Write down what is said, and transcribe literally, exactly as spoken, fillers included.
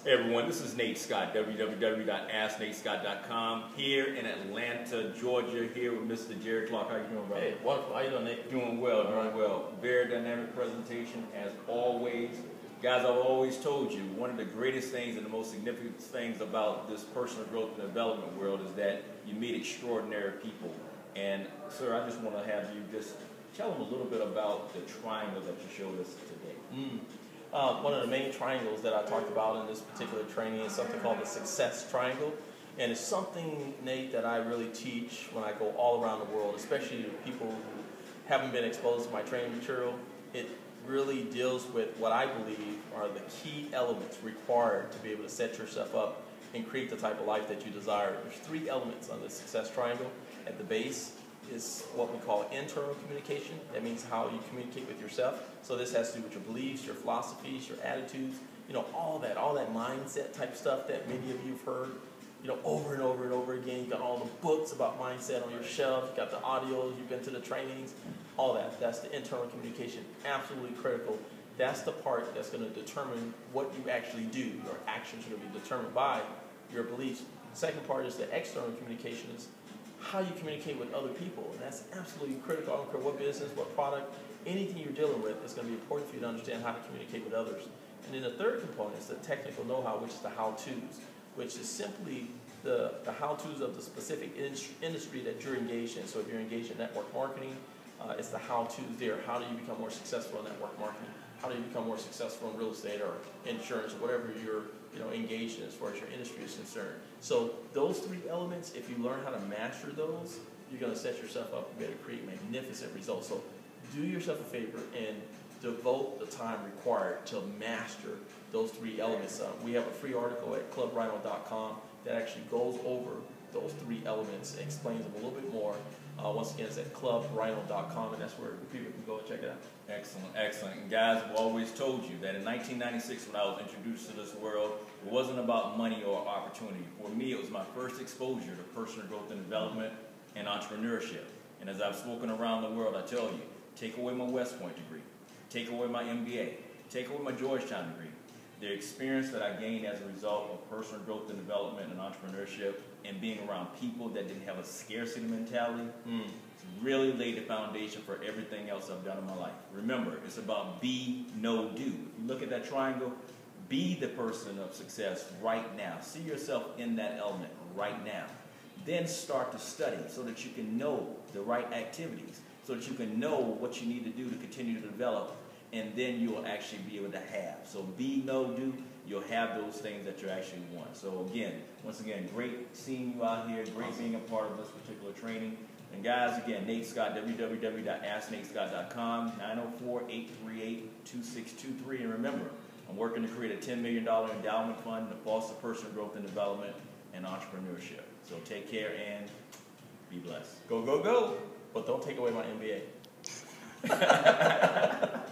Hey everyone, this is Nate Scott, w w w dot ask nate scott dot com, here in Atlanta, Georgia, here with Mister Jerry Clark. How you doing, brother? Hey, wonderful. How you doing, Nate? Doing well, doing well. Very dynamic presentation, as always. Guys, I've always told you, one of the greatest things and the most significant things about this personal growth and development world is that you meet extraordinary people. And, sir, I just want to have you just tell them a little bit about the triangle that you showed us today. Mm. Uh, one of the main triangles that I talked about in this particular training is something called the Success Triangle. And it's something, Nate, that I really teach when I go all around the world, especially to people who haven't been exposed to my training material. It really deals with what I believe are the key elements required to be able to set yourself up and create the type of life that you desire. There's three elements on the Success Triangle. At the base is what we call internal communication. That means how you communicate with yourself. So this has to do with your beliefs, your philosophies, your attitudes, you know, all that, all that mindset type stuff that many of you have heard, you know, over and over and over again. You got all the books about mindset on your shelf. You got the audios. You've been to the trainings. All that. That's the internal communication. Absolutely critical. That's the part that's going to determine what you actually do. Your actions are going to be determined by your beliefs. The second part is the external communication. Is how you communicate with other people. And that's absolutely critical. I don't care what business, what product, anything you're dealing with, it's going to be important for you to understand how to communicate with others. And then the third component is the technical know-how, which is the how-tos, which is simply the, the how-tos of the specific in industry that you're engaged in. So if you're engaged in network marketing, uh, it's the how-tos there. How do you become more successful in network marketing? How do you become more successful in real estate or insurance or whatever you're you know, engaged in as far as your industry is concerned? So those three elements, if you learn how to master those, you're going to set yourself up and be able to create magnificent results. So do yourself a favor and devote the time required to master those three elements. Uh, we have a free article at club rhino dot com that actually goes over those three elements and explains them a little bit more. Uh, once again, it's at club rhino dot com, and that's where people can go and check it out. Excellent, excellent. And guys, I've always told you that in nineteen ninety-six, when I was introduced to this world, it wasn't about money or opportunity. For me, it was my first exposure to personal growth and development and entrepreneurship. And as I've spoken around the world, I tell you, take away my West Point degree, take away my M B A, take away my Georgetown degree. The experience that I gained as a result of personal growth and development and entrepreneurship and being around people that didn't have a scarcity mentality, mm. really laid the foundation for everything else I've done in my life. Remember, it's about be, know, do. If you look at that triangle, be the person of success right now. See yourself in that element right now. Then start to study so that you can know the right activities, so that you can know what you need to do to continue to develop, and then you will actually be able to have. So be, know, do, you'll have those things that you actually want. So again, once again, great seeing you out here, great being a part of this particular training. And guys, again, Nate Scott, w w w dot ask nate scott dot com, nine oh four, eight three eight, two six two three. And remember, I'm working to create a ten million dollar endowment fund to foster personal growth and development and entrepreneurship. So take care and be blessed. Go, go, go. But don't take away my M B A.